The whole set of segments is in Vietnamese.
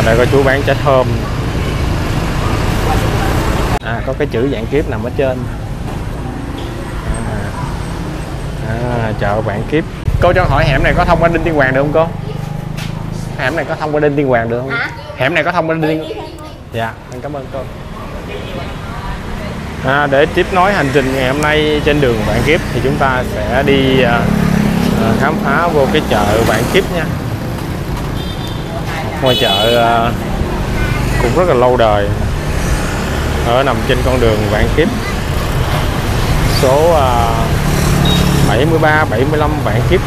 Đây có chú bán chả thơm. Có cái chữ Vạn Kiếp nằm ở trên. Chợ Vạn Kiếp. Cô cho hỏi hẻm này có thông qua Đinh Tiên Hoàng được không cô? Hẻm này có thông qua Đinh Tiên Hoàng được không? Hẻm này có thông qua Đinh Tiên... Dạ, em cảm ơn cô. Để tiếp nối hành trình ngày hôm nay trên đường Vạn Kiếp thì chúng ta sẽ đi khám phá vô cái chợ Vạn Kiếp nha. Ngôi chợ cũng rất là lâu đời, nằm trên con đường Vạn Kiếp số 73, 75 Vạn Kiếp.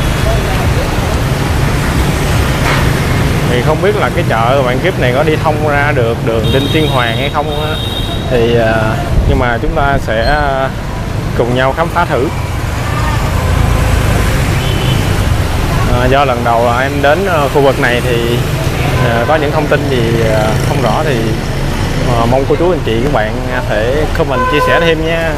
Thì không biết là cái chợ Vạn Kiếp này có đi thông ra được đường Đinh Tiên Hoàng hay không thì nhưng mà chúng ta sẽ cùng nhau khám phá thử. Do lần đầu em đến khu vực này thì có những thông tin gì không rõ thì mong cô chú anh chị các bạn thể comment chia sẻ thêm nha.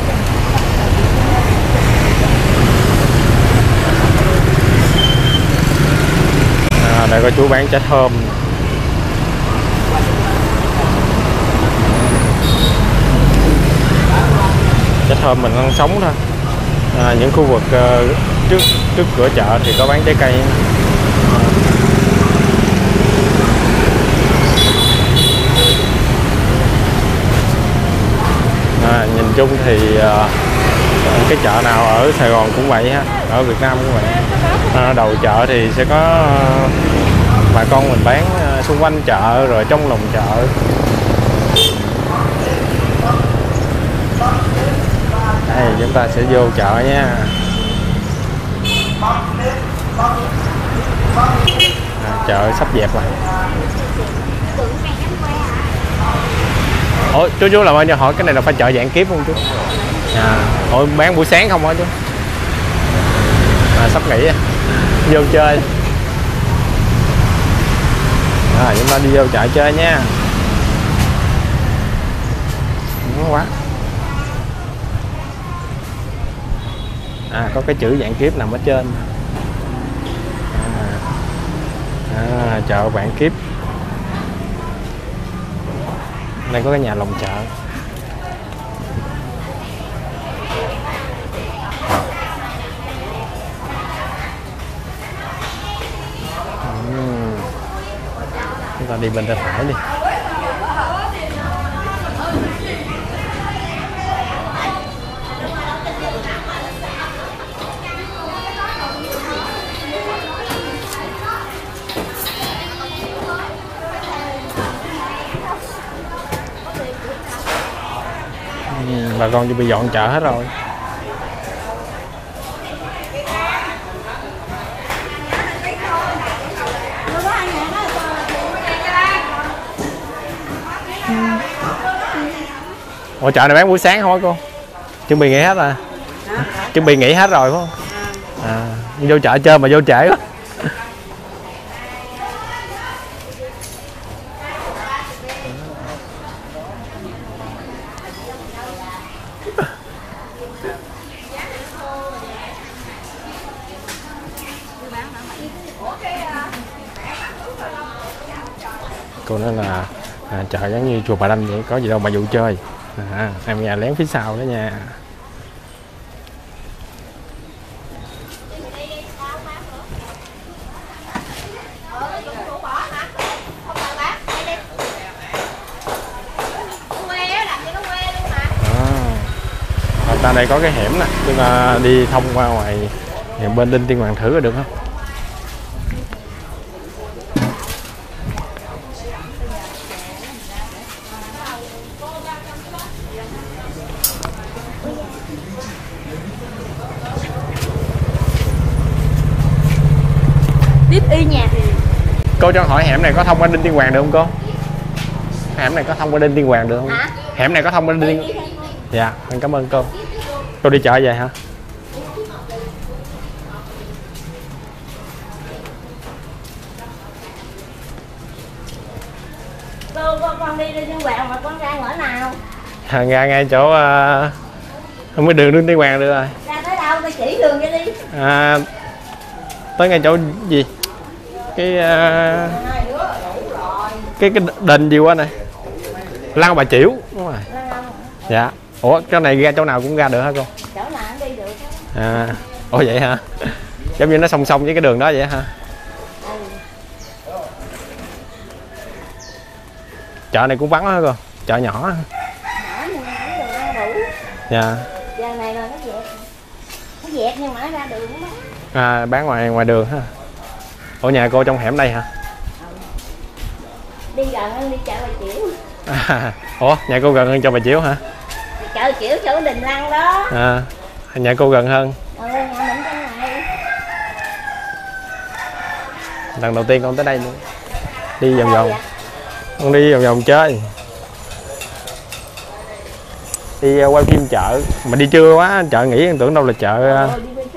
Đây có chú bán chả thơm. Chả thơm mình ăn sống thôi. Những khu vực trước cửa chợ thì có bán trái cây. Nhìn chung thì cái chợ nào ở Sài Gòn cũng vậy ha, ở Việt Nam cũng vậy. Đầu chợ thì sẽ có bà con mình bán xung quanh chợ rồi trong lòng chợ. Đây chúng ta sẽ vô chợ nha. Chợ sắp dẹp rồi. Ủa chú làm ơn cho hỏi cái này là phải chợ Vạn Kiếp không chú? Ủa bán buổi sáng không hả chú? Sắp nghỉ vô chơi. Chúng ta đi vô chợ chơi nha. Ngon quá. Có cái chữ Vạn Kiếp nằm ở trên. Chợ Vạn Kiếp. Đây có cái nhà lòng chợ. Chúng ta đi bên tay phải đi. Bà con chuẩn bị dọn chợ hết rồi. Ủa chợ này bán buổi sáng không hả cô? Chuẩn bị nghỉ hết rồi. Chuẩn bị nghỉ hết rồi phải không? Vô chợ chơi mà vô trễ quá. Cô nói là chợ giống như chùa Bà Đanh vậy, có gì đâu mà vụ chơi. Em nhà lén phía sau đó nha. Ta đây có cái hẻm nè, chúng ta đi thông qua ngoài bên Đinh Tiên Hoàng thử rồi được không? Y nhà. Cô cho hỏi hẻm này có thông qua Đinh Tiên Hoàng được không cô? Hẻm này có thông qua Đinh Tiên Hoàng được không? Hẻm này có thông qua Đinh Tiên... Dạ, em cảm ơn cô. Cô đi chợ về hả? Con đi Đinh Tiên Hoàng mà con ra ở nào? Ra ngay chỗ không biết đường Đinh Tiên Hoàng được rồi. Ra tới đâu tôi chỉ đường cho đi. Tới ngay chỗ gì? Cái cái đền gì qua này? Lăng Bà Chiểu, đúng rồi. Dạ. Ủa cái này ra chỗ nào cũng ra được hả cô? Chỗ nào cũng đi được. À, ủa vậy hả? Giống như nó song song với cái đường đó vậy hả? Chợ này cũng vắng hả cô? Chợ nhỏ hả? Nhỏ nhưng mà cũng được ăn đủ. Dạ. Giờ này là nó dẹp. Nó dẹp nhưng mà nó ra đường đó. À, bán ngoài đường ha. Ủa nhà cô trong hẻm đây hả? Đi gần hơn đi chợ Bà Chiểu. À, ủa nhà cô gần hơn cho Bà Chiểu hả? Chợ Bà Chiểu chỗ Đình Lăng đó. À, nhà cô gần hơn. Nhà mình trong này. Lần đầu tiên con tới đây luôn. Đi vòng vòng. Con đi vòng vòng chơi. Đi quay phim chợ mà đi trưa quá, chợ nghỉ tưởng đâu là chợ.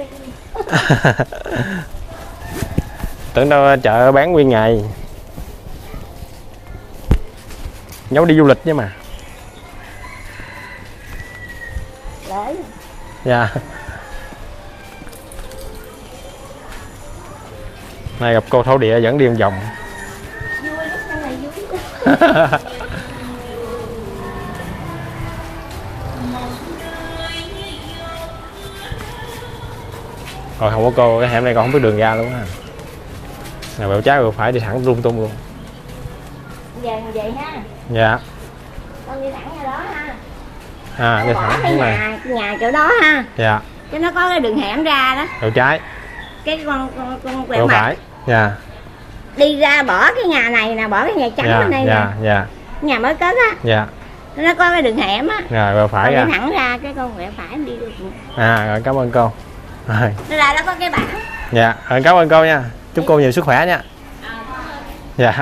Tưởng đâu chợ bán nguyên ngày. Giống đi du lịch chứ mà. Đấy. Dạ. Này gặp cô thổ địa dẫn đi vòng vòng. Vui lắm, cái này vui. Rồi không có cô, cái hẻm này còn không biết đường ra luôn á. Nào bẹo trái bẹo phải đi thẳng lung tung luôn. Giờ vậy ha. Dạ. Con đi thẳng ra đó ha. À, đi thẳng cái hướng này. nhà chỗ đó ha. Dạ. Cái nó có cái đường hẻm ra đó. Bẹo trái. Cái con Bẹo quẹo phải. Dạ. Đi ra bỏ cái nhà này nè, bỏ cái nhà trắng Dạ, bên đây dạ, nè. dạ. Nhà mới cất á. Dạ. Nó có cái đường hẻm á. Rồi bẹo phải ra. Đi thẳng ra cái con quẹo phải đi được. À, rồi cảm ơn cô. Rồi. Nó ra đó có cái bảng. Dạ, rồi cảm ơn cô nha. Chúc cô nhiều sức khỏe nha. Dạ.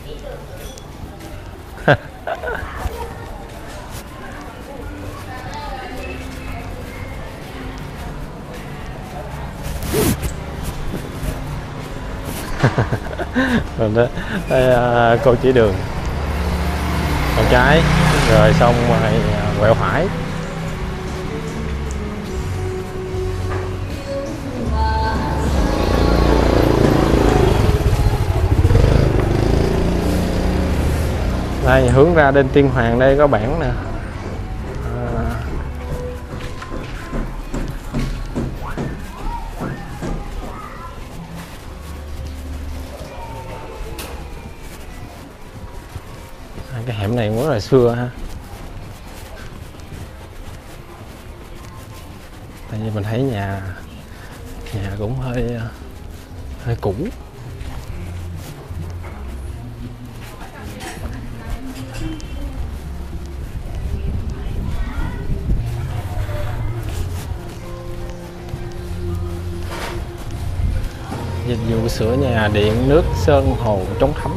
Rồi đó, đây, cô chỉ đường bên trái rồi xong rồi quẹo phải. Đây hướng ra Đinh Tiên Hoàng đây có bảng nè. Cái hẻm này cũng rất là xưa ha. Tại vì mình thấy nhà cũng hơi cũ. Dịch vụ sửa nhà, điện, nước, sơn, hồ, chống thấm.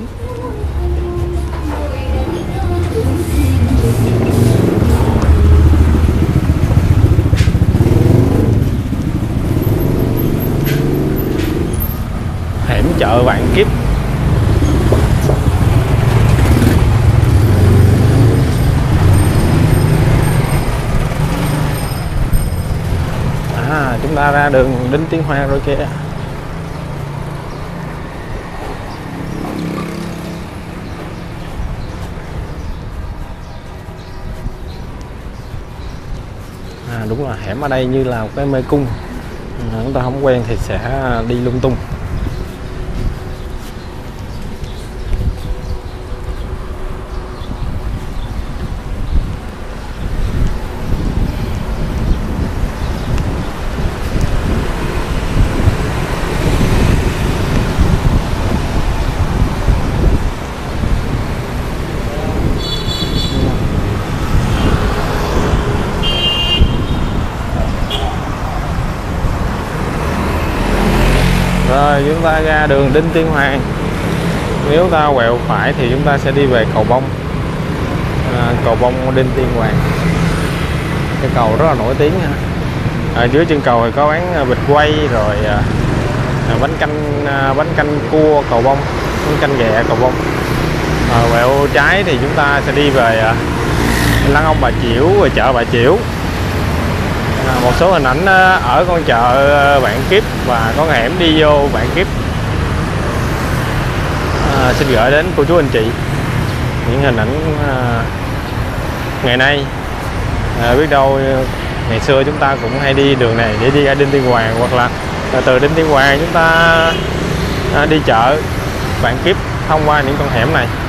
Hẻm chợ Vạn Kiếp. À, chúng ta ra đường Đinh Tiên Hoàng rồi kìa. À, đúng là hẻm ở đây như là một cái mê cung. Chúng ta không quen thì sẽ đi lung tung. Rồi chúng ta ra đường Đinh Tiên Hoàng. Nếu ta quẹo phải thì chúng ta sẽ đi về cầu Bông. Cầu Bông Đinh Tiên Hoàng. Cái cầu rất là nổi tiếng ha. Dưới chân cầu thì có bán vịt quay rồi bánh canh cua cầu Bông, bánh canh ghẹ cầu Bông. Quẹo trái thì chúng ta sẽ đi về Lăng Ông Bà Chiểu và chợ Bà Chiểu. Một số hình ảnh ở con chợ Vạn Kiếp và con hẻm đi vô Vạn Kiếp. Xin gửi đến cô chú anh chị. những hình ảnh ngày nay. Biết đâu ngày xưa chúng ta cũng hay đi đường này để đi ra Đinh Tiên Hoàng, hoặc là từ Đinh Tiên Hoàng chúng ta đi chợ Vạn Kiếp thông qua những con hẻm này.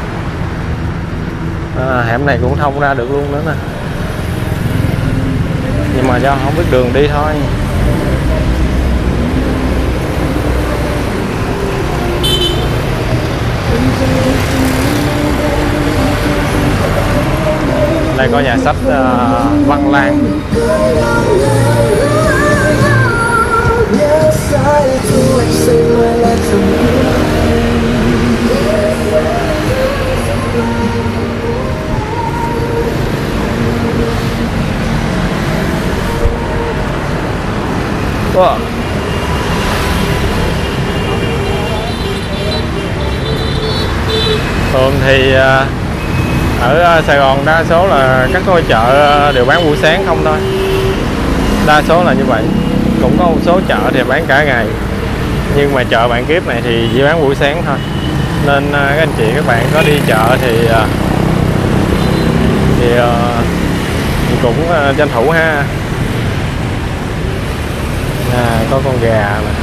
Hẻm này cũng thông ra được luôn nữa nè, nhưng mà do không biết đường đi thôi. Đây có nhà sách Văn Lang. Wow. Thường thì ở Sài Gòn đa số là các ngôi chợ đều bán buổi sáng không thôi, đa số là như vậy. Cũng có một số chợ thì bán cả ngày, nhưng mà chợ Vạn Kiếp này thì chỉ bán buổi sáng thôi. Nên các anh chị các bạn có đi chợ thì cũng tranh thủ ha. Có con gà này,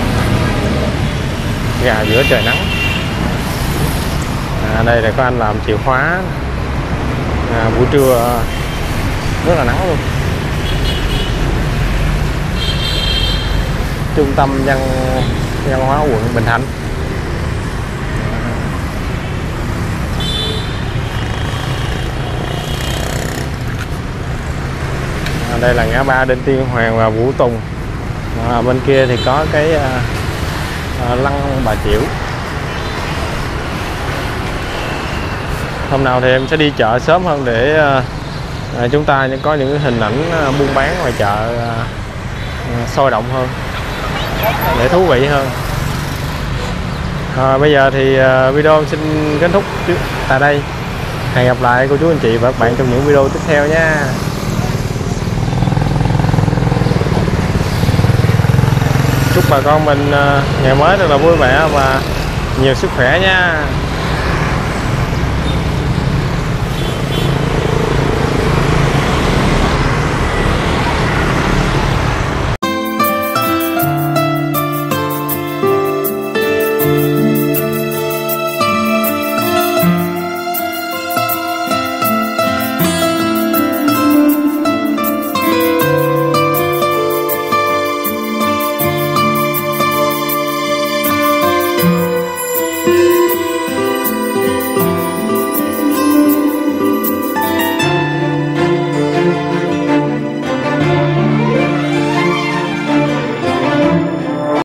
gà giữa trời nắng. Đây là có anh làm chìa khóa. Buổi trưa rất là nắng luôn. Trung tâm văn hóa quận Bình Thạnh. Đây là ngã ba Đinh Tiên Hoàng và Vũ Tùng. Bên kia thì có cái lăng Bà Chiểu. Hôm nào thì em sẽ đi chợ sớm hơn để chúng ta có những hình ảnh buôn bán ngoài chợ sôi động hơn, để thú vị hơn. Bây giờ thì video xin kết thúc tại đây. Hẹn gặp lại cô chú anh chị và các bạn trong những video tiếp theo nha. Chúc bà con mình ngày mới rất là vui vẻ và nhiều sức khỏe nha.